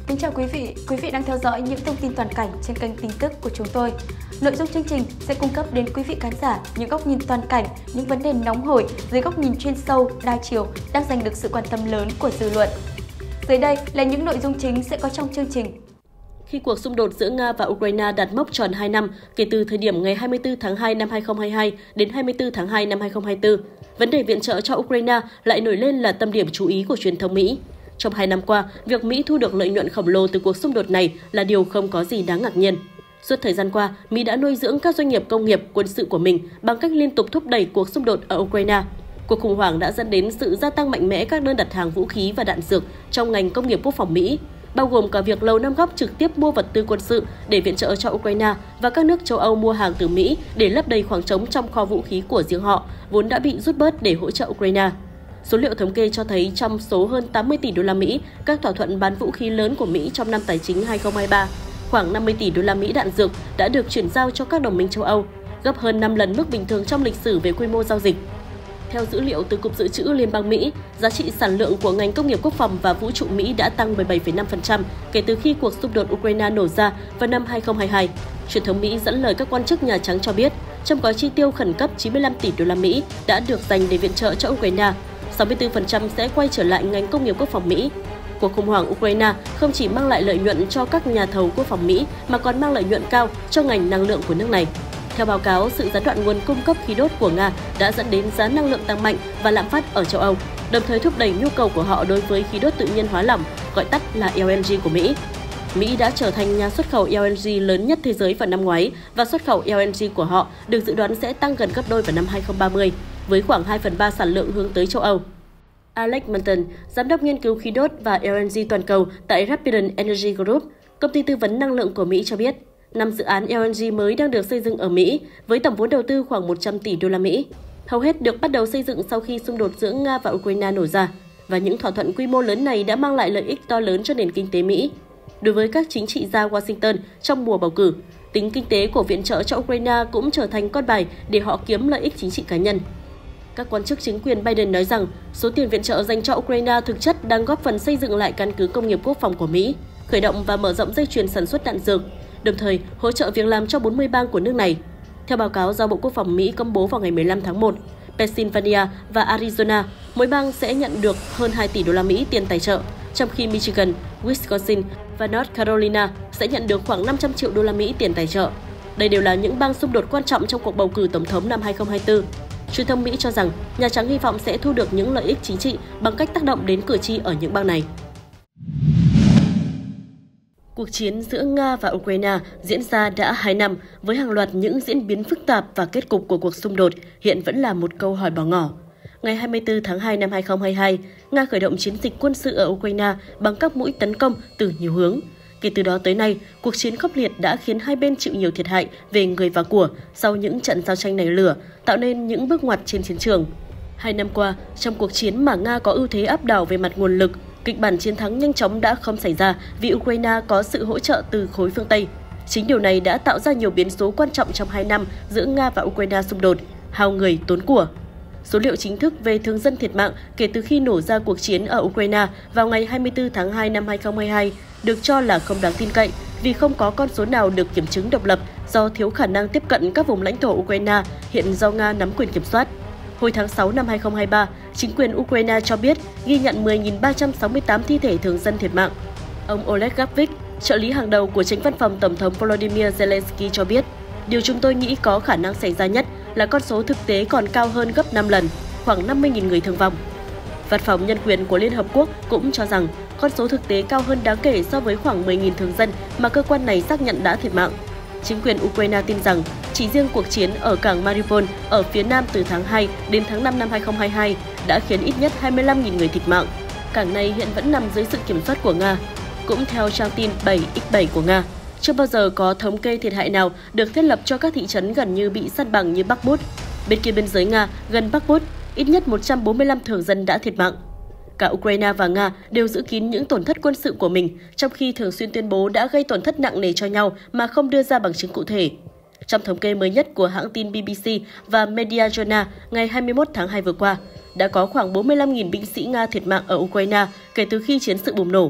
Kính chào quý vị đang theo dõi những thông tin toàn cảnh trên kênh tin tức của chúng tôi. Nội dung chương trình sẽ cung cấp đến quý vị khán giả những góc nhìn toàn cảnh, những vấn đề nóng hổi dưới góc nhìn chuyên sâu, đa chiều đang giành được sự quan tâm lớn của dư luận. Dưới đây là những nội dung chính sẽ có trong chương trình. Khi cuộc xung đột giữa Nga và Ukraine đạt mốc tròn 2 năm kể từ thời điểm ngày 24 tháng 2 năm 2022 đến 24 tháng 2 năm 2024, vấn đề viện trợ cho Ukraine lại nổi lên là tâm điểm chú ý của truyền thông Mỹ. Trong 2 năm qua, việc Mỹ thu được lợi nhuận khổng lồ từ cuộc xung đột này là điều không có gì đáng ngạc nhiên. Suốt thời gian qua, Mỹ đã nuôi dưỡng các doanh nghiệp công nghiệp, quân sự của mình bằng cách liên tục thúc đẩy cuộc xung đột ở Ukraine. Cuộc khủng hoảng đã dẫn đến sự gia tăng mạnh mẽ các đơn đặt hàng vũ khí và đạn dược trong ngành công nghiệp quốc phòng Mỹ, bao gồm cả việc Lầu Năm Góc trực tiếp mua vật tư quân sự để viện trợ cho Ukraine và các nước châu Âu mua hàng từ Mỹ để lấp đầy khoảng trống trong kho vũ khí của riêng họ, vốn đã bị rút bớt để hỗ trợ Ukraine. Số liệu thống kê cho thấy trong số hơn 80 tỷ đô la Mỹ các thỏa thuận bán vũ khí lớn của Mỹ trong năm tài chính 2023, khoảng 50 tỷ đô la Mỹ đạn dược đã được chuyển giao cho các đồng minh châu Âu, gấp hơn 5 lần mức bình thường trong lịch sử về quy mô giao dịch. Theo dữ liệu từ Cục Dự trữ Liên bang Mỹ, giá trị sản lượng của ngành công nghiệp quốc phòng và vũ trụ Mỹ đã tăng 17,5% kể từ khi cuộc xung đột Ukraine nổ ra vào năm 2022. Truyền thống Mỹ dẫn lời các quan chức Nhà Trắng cho biết, trong gói chi tiêu khẩn cấp 95 tỷ đô la Mỹ đã được dành để viện trợ cho Ukraine, 64% sẽ quay trở lại ngành công nghiệp quốc phòng Mỹ. Cuộc khủng hoảng Ukraine không chỉ mang lại lợi nhuận cho các nhà thầu quốc phòng Mỹ mà còn mang lợi nhuận cao cho ngành năng lượng của nước này. Theo báo cáo, sự gián đoạn nguồn cung cấp khí đốt của Nga đã dẫn đến giá năng lượng tăng mạnh và lạm phát ở châu Âu, đồng thời thúc đẩy nhu cầu của họ đối với khí đốt tự nhiên hóa lỏng, gọi tắt là LNG của Mỹ. Mỹ đã trở thành nhà xuất khẩu LNG lớn nhất thế giới vào năm ngoái và xuất khẩu LNG của họ được dự đoán sẽ tăng gần gấp đôi vào năm 2030, với khoảng 2/3 sản lượng hướng tới châu Âu. Alex Manton, giám đốc nghiên cứu khí đốt và LNG toàn cầu tại Rapidon Energy Group, công ty tư vấn năng lượng của Mỹ cho biết, 5 dự án LNG mới đang được xây dựng ở Mỹ với tổng vốn đầu tư khoảng 100 tỷ đô la Mỹ. Hầu hết được bắt đầu xây dựng sau khi xung đột giữa Nga và Ukraine nổ ra, và những thỏa thuận quy mô lớn này đã mang lại lợi ích to lớn cho nền kinh tế Mỹ. Đối với các chính trị gia Washington trong mùa bầu cử, tính kinh tế của viện trợ cho Ukraine cũng trở thành con bài để họ kiếm lợi ích chính trị cá nhân. Các quan chức chính quyền Biden nói rằng số tiền viện trợ dành cho Ukraine thực chất đang góp phần xây dựng lại căn cứ công nghiệp quốc phòng của Mỹ, khởi động và mở rộng dây chuyền sản xuất đạn dược, đồng thời hỗ trợ việc làm cho 40 bang của nước này. Theo báo cáo do Bộ Quốc phòng Mỹ công bố vào ngày 15 tháng 1, Pennsylvania và Arizona, mỗi bang sẽ nhận được hơn 2 tỷ đô la Mỹ tiền tài trợ, trong khi Michigan, Wisconsin và North Carolina sẽ nhận được khoảng 500 triệu đô la Mỹ tiền tài trợ. Đây đều là những bang xung đột quan trọng trong cuộc bầu cử tổng thống năm 2024. Truyền thông Mỹ cho rằng Nhà Trắng hy vọng sẽ thu được những lợi ích chính trị bằng cách tác động đến cử tri ở những bang này. Cuộc chiến giữa Nga và Ukraine diễn ra đã 2 năm với hàng loạt những diễn biến phức tạp và kết cục của cuộc xung đột hiện vẫn là một câu hỏi bỏ ngỏ. Ngày 24 tháng 2 năm 2022, Nga khởi động chiến dịch quân sự ở Ukraine bằng các mũi tấn công từ nhiều hướng. Kể từ đó tới nay, cuộc chiến khốc liệt đã khiến hai bên chịu nhiều thiệt hại về người và của sau những trận giao tranh nảy lửa, tạo nên những bước ngoặt trên chiến trường. 2 năm qua, trong cuộc chiến mà Nga có ưu thế áp đảo về mặt nguồn lực, kịch bản chiến thắng nhanh chóng đã không xảy ra vì Ukraine có sự hỗ trợ từ khối phương Tây. Chính điều này đã tạo ra nhiều biến số quan trọng trong 2 năm giữa Nga và Ukraine xung đột, hao người tốn của. Số liệu chính thức về thương dân thiệt mạng kể từ khi nổ ra cuộc chiến ở Ukraine vào ngày 24 tháng 2 năm 2022 được cho là không đáng tin cậy vì không có con số nào được kiểm chứng độc lập do thiếu khả năng tiếp cận các vùng lãnh thổ Ukraine hiện do Nga nắm quyền kiểm soát. Hồi tháng 6 năm 2023, chính quyền Ukraine cho biết ghi nhận 10.368 thi thể thường dân thiệt mạng. Ông Oleg Gavrik, trợ lý hàng đầu của Chánh văn phòng Tổng thống Volodymyr Zelensky cho biết, điều chúng tôi nghĩ có khả năng xảy ra nhất là con số thực tế còn cao hơn gấp 5 lần, khoảng 50.000 người thương vong. Văn phòng Nhân quyền của Liên Hợp Quốc cũng cho rằng con số thực tế cao hơn đáng kể so với khoảng 10.000 thường dân mà cơ quan này xác nhận đã thiệt mạng. Chính quyền Ukraine tin rằng chỉ riêng cuộc chiến ở cảng Mariupol ở phía nam từ tháng 2 đến tháng 5 năm 2022 đã khiến ít nhất 25.000 người thiệt mạng. Cảng này hiện vẫn nằm dưới sự kiểm soát của Nga. Cũng theo trang tin 7x7 của Nga, chưa bao giờ có thống kê thiệt hại nào được thiết lập cho các thị trấn gần như bị san bằng như Bakhmut. Bên kia biên giới Nga, gần Bakhmut, ít nhất 145 thường dân đã thiệt mạng. Cả Ukraine và Nga đều giữ kín những tổn thất quân sự của mình, trong khi thường xuyên tuyên bố đã gây tổn thất nặng nề cho nhau mà không đưa ra bằng chứng cụ thể. Trong thống kê mới nhất của hãng tin BBC và Mediazona ngày 21 tháng 2 vừa qua, đã có khoảng 45.000 binh sĩ Nga thiệt mạng ở Ukraine kể từ khi chiến sự bùng nổ.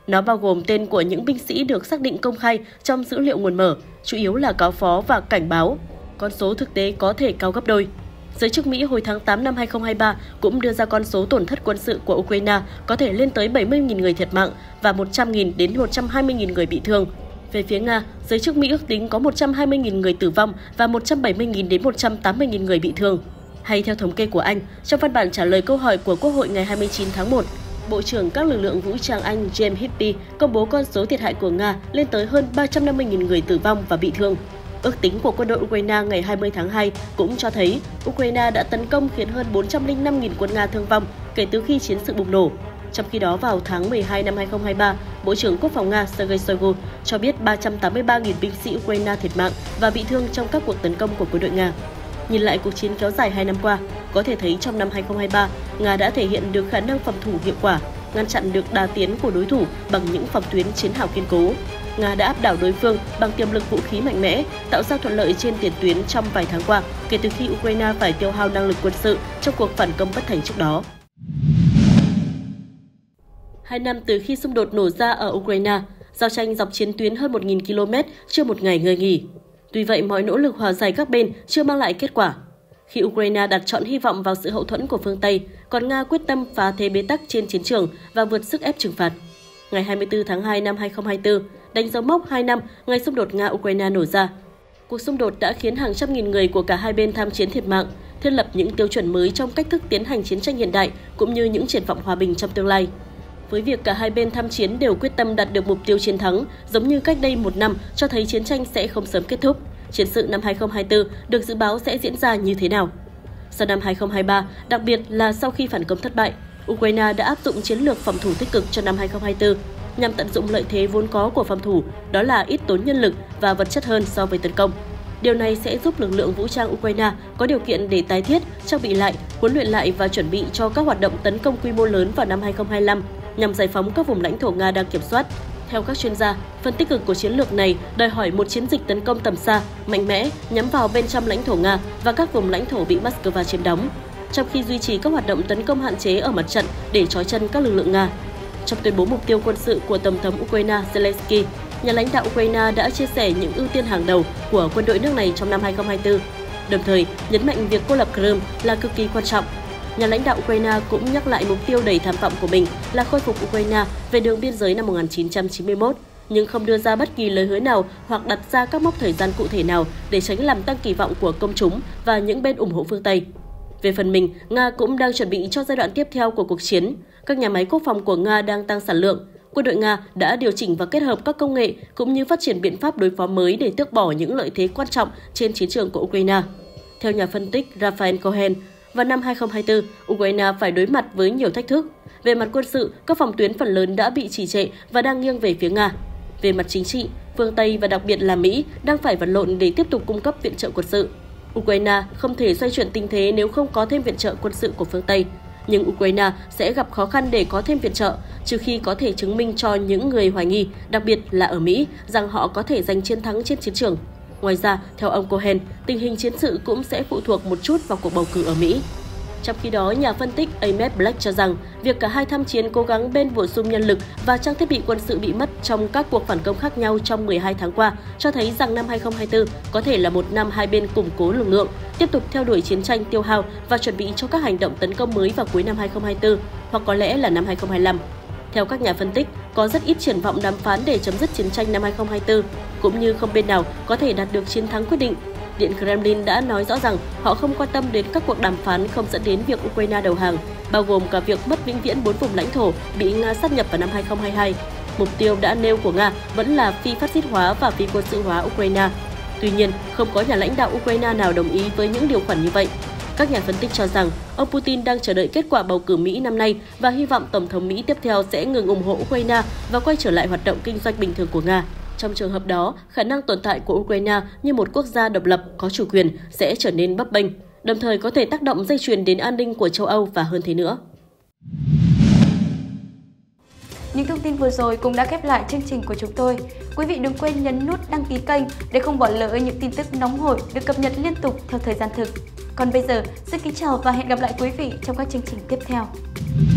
Nó bao gồm tên của những binh sĩ được xác định công khai trong dữ liệu nguồn mở, chủ yếu là cáo phó và cảnh báo. Con số thực tế có thể cao gấp đôi. Giới chức Mỹ hồi tháng 8 năm 2023 cũng đưa ra con số tổn thất quân sự của Ukraine có thể lên tới 70.000 người thiệt mạng và 100.000 đến 120.000 người bị thương. Về phía Nga, giới chức Mỹ ước tính có 120.000 người tử vong và 170.000 đến 180.000 người bị thương. Hay theo thống kê của Anh, trong văn bản trả lời câu hỏi của Quốc hội ngày 29 tháng 1, Bộ trưởng các lực lượng vũ trang Anh James Heappey công bố con số thiệt hại của Nga lên tới hơn 350.000 người tử vong và bị thương. Ước tính của quân đội Ukraine ngày 20 tháng 2 cũng cho thấy Ukraine đã tấn công khiến hơn 405.000 quân Nga thương vong kể từ khi chiến sự bùng nổ. Trong khi đó, vào tháng 12 năm 2023, Bộ trưởng Quốc phòng Nga Sergei Shoigu cho biết 383.000 binh sĩ Ukraine thiệt mạng và bị thương trong các cuộc tấn công của quân đội Nga. Nhìn lại cuộc chiến kéo dài 2 năm qua, có thể thấy trong năm 2023, Nga đã thể hiện được khả năng phòng thủ hiệu quả, ngăn chặn được đà tiến của đối thủ bằng những phòng tuyến chiến hào kiên cố. Nga đã áp đảo đối phương bằng tiềm lực vũ khí mạnh mẽ, tạo ra thuận lợi trên tiền tuyến trong vài tháng qua, kể từ khi Ukraine phải tiêu hao năng lực quân sự trong cuộc phản công bất thành trước đó. 2 năm từ khi xung đột nổ ra ở Ukraine, giao tranh dọc chiến tuyến hơn 1.000 km chưa một ngày ngơi nghỉ. Tuy vậy, mọi nỗ lực hòa giải các bên chưa mang lại kết quả. Khi Ukraine đặt trọn hy vọng vào sự hậu thuẫn của phương Tây, còn Nga quyết tâm phá thế bế tắc trên chiến trường và vượt sức ép trừng phạt. Ngày 24 tháng 2 năm 2024, đánh dấu mốc 2 năm ngày xung đột Nga-Ukraine nổ ra. Cuộc xung đột đã khiến hàng trăm nghìn người của cả hai bên tham chiến thiệt mạng, thiết lập những tiêu chuẩn mới trong cách thức tiến hành chiến tranh hiện đại cũng như những triển vọng hòa bình trong tương lai. Với việc cả hai bên tham chiến đều quyết tâm đạt được mục tiêu chiến thắng, giống như cách đây 1 năm cho thấy chiến tranh sẽ không sớm kết thúc, chiến sự năm 2024 được dự báo sẽ diễn ra như thế nào. Sau năm 2023, đặc biệt là sau khi phản công thất bại, Ukraine đã áp dụng chiến lược phòng thủ tích cực cho năm 2024 nhằm tận dụng lợi thế vốn có của phòng thủ, đó là ít tốn nhân lực và vật chất hơn so với tấn công. Điều này sẽ giúp lực lượng vũ trang Ukraine có điều kiện để tái thiết, trang bị lại, huấn luyện lại và chuẩn bị cho các hoạt động tấn công quy mô lớn vào năm 2025 nhằm giải phóng các vùng lãnh thổ Nga đang kiểm soát. Theo các chuyên gia, phần tích cực của chiến lược này đòi hỏi một chiến dịch tấn công tầm xa, mạnh mẽ, nhắm vào bên trong lãnh thổ Nga và các vùng lãnh thổ bị Moscow chiếm đóng, trong khi duy trì các hoạt động tấn công hạn chế ở mặt trận để trói chân các lực lượng Nga. Trong tuyên bố mục tiêu quân sự của Tổng thống Ukraine Zelensky, nhà lãnh đạo Ukraine đã chia sẻ những ưu tiên hàng đầu của quân đội nước này trong năm 2024, đồng thời nhấn mạnh việc cô lập Crimea là cực kỳ quan trọng. Nhà lãnh đạo Ukraine cũng nhắc lại mục tiêu đầy tham vọng của mình là khôi phục Ukraine về đường biên giới năm 1991, nhưng không đưa ra bất kỳ lời hứa nào hoặc đặt ra các mốc thời gian cụ thể nào để tránh làm tăng kỳ vọng của công chúng và những bên ủng hộ phương Tây. Về phần mình, Nga cũng đang chuẩn bị cho giai đoạn tiếp theo của cuộc chiến. Các nhà máy quốc phòng của Nga đang tăng sản lượng. Quân đội Nga đã điều chỉnh và kết hợp các công nghệ cũng như phát triển biện pháp đối phó mới để tước bỏ những lợi thế quan trọng trên chiến trường của Ukraine. Theo nhà phân tích Raphael Cohen, vào năm 2024, Ukraine phải đối mặt với nhiều thách thức. Về mặt quân sự, các phòng tuyến phần lớn đã bị trì trệ và đang nghiêng về phía Nga. Về mặt chính trị, phương Tây và đặc biệt là Mỹ đang phải vật lộn để tiếp tục cung cấp viện trợ quân sự. Ukraine không thể xoay chuyển tình thế nếu không có thêm viện trợ quân sự của phương Tây. Nhưng Ukraine sẽ gặp khó khăn để có thêm viện trợ, trừ khi có thể chứng minh cho những người hoài nghi, đặc biệt là ở Mỹ, rằng họ có thể giành chiến thắng trên chiến trường. Ngoài ra, theo ông Cohen, tình hình chiến sự cũng sẽ phụ thuộc một chút vào cuộc bầu cử ở Mỹ. Trong khi đó, nhà phân tích Ahmed Black cho rằng việc cả hai tham chiến cố gắng bên bổ sung nhân lực và trang thiết bị quân sự bị mất trong các cuộc phản công khác nhau trong 12 tháng qua cho thấy rằng năm 2024 có thể là một năm hai bên củng cố lực lượng, tiếp tục theo đuổi chiến tranh tiêu hao và chuẩn bị cho các hành động tấn công mới vào cuối năm 2024 hoặc có lẽ là năm 2025. Theo các nhà phân tích, có rất ít triển vọng đàm phán để chấm dứt chiến tranh năm 2024, cũng như không bên nào có thể đạt được chiến thắng quyết định. Điện Kremlin đã nói rõ rằng họ không quan tâm đến các cuộc đàm phán không dẫn đến việc Ukraine đầu hàng, bao gồm cả việc mất vĩnh viễn 4 vùng lãnh thổ bị Nga sáp nhập vào năm 2022. Mục tiêu đã nêu của Nga vẫn là phi phát xít hóa và phi quân sự hóa Ukraine. Tuy nhiên, không có nhà lãnh đạo Ukraine nào đồng ý với những điều khoản như vậy. Các nhà phân tích cho rằng ông Putin đang chờ đợi kết quả bầu cử Mỹ năm nay và hy vọng Tổng thống Mỹ tiếp theo sẽ ngừng ủng hộ Ukraine và quay trở lại hoạt động kinh doanh bình thường của Nga. Trong trường hợp đó, khả năng tồn tại của Ukraine như một quốc gia độc lập có chủ quyền sẽ trở nên bấp bênh, đồng thời có thể tác động dây chuyền đến an ninh của châu Âu và hơn thế nữa. Những thông tin vừa rồi cũng đã khép lại chương trình của chúng tôi. Quý vị đừng quên nhấn nút đăng ký kênh để không bỏ lỡ những tin tức nóng hổi được cập nhật liên tục theo thời gian thực. Còn bây giờ, xin kính chào và hẹn gặp lại quý vị trong các chương trình tiếp theo.